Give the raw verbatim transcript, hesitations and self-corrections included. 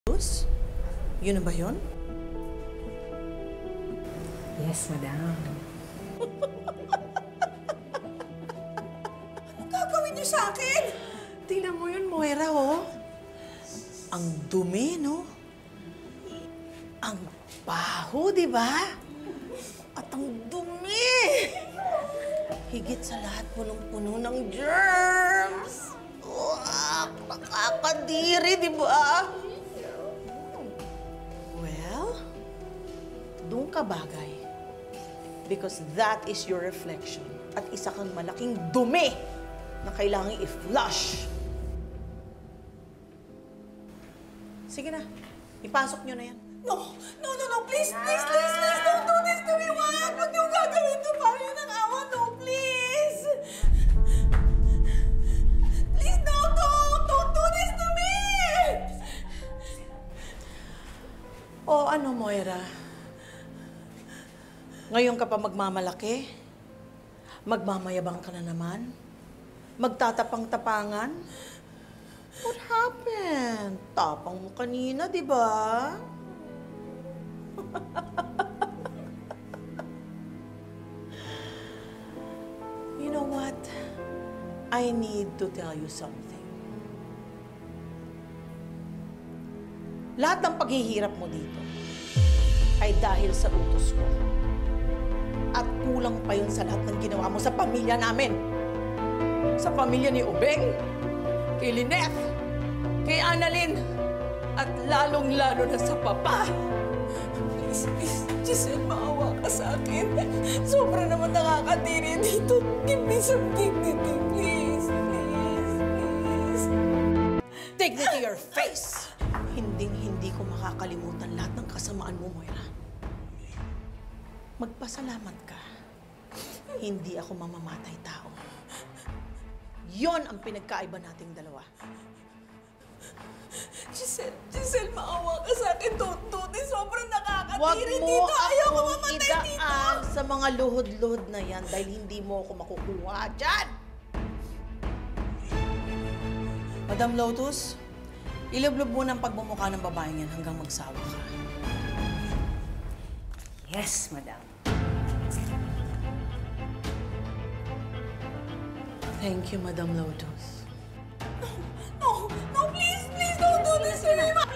Lotus? Yun na ba yun? Yes, madam. Anong gagawin niyo sa akin? Tingnan mo yun, Moira, oh. Ang dumi, no? Ang baho, di ba? At ang dumi! Higit sa lahat, punong-puno ng germs. Uwak! Nakakadiri, di ba? Well, doon ka bagay. Because that is your reflection. At isa kang malaking dumi na kailangang i-flush. Sige na, ipasok nyo na yan. No! No, no, no! Please, please, please, please! Don't do this to me! Wag! Huwag niyong gagawin to! Parang yun ang awa! No, please! Please, no! Don't! Don't do this to me! O ano, Moira? Ngayon ka pa magmamalaki? Magmamayabang ka na naman? Magtatapang-tapangan? What happened? Tapang mo kanina, di ba? You know what? I need to tell you something. Lahat ng paghihirap mo dito ay dahil sa utos ko. At kulang pa yun sa lahat ng ginawa mo sa pamilya namin. Sa pamilya ni Ubeng, kay Lynette, kay Annalyn, at lalong-lalo na sa papa. Please, please, Giselle, maawa ka sa akin. Sobra naman nakakadiri dito. Give me some dignity, please, please, please. Dignity your face! Hinding-hindi ko makakalimutan lahat ng kasamaan mo, Moira. Magpasalamat ka. Hindi ako mamamatay tao. Yon ang pinagkaiba nating dalawa. Giselle, Giselle, maawa ka sa akin. Don't do this. Sobrang Huwag nakakadiri mo dito. Ayoko akong mamatay dito. idaan sa mga luhod-luhod na yan dahil hindi mo ako makukuha dyan! Madam Lotus, ilublob mo ng pagmumukha ng babaeng yan hanggang magsawa ka. Yes, madam. Thank you, Madam Lotus. No, no, please, please don't do this to me.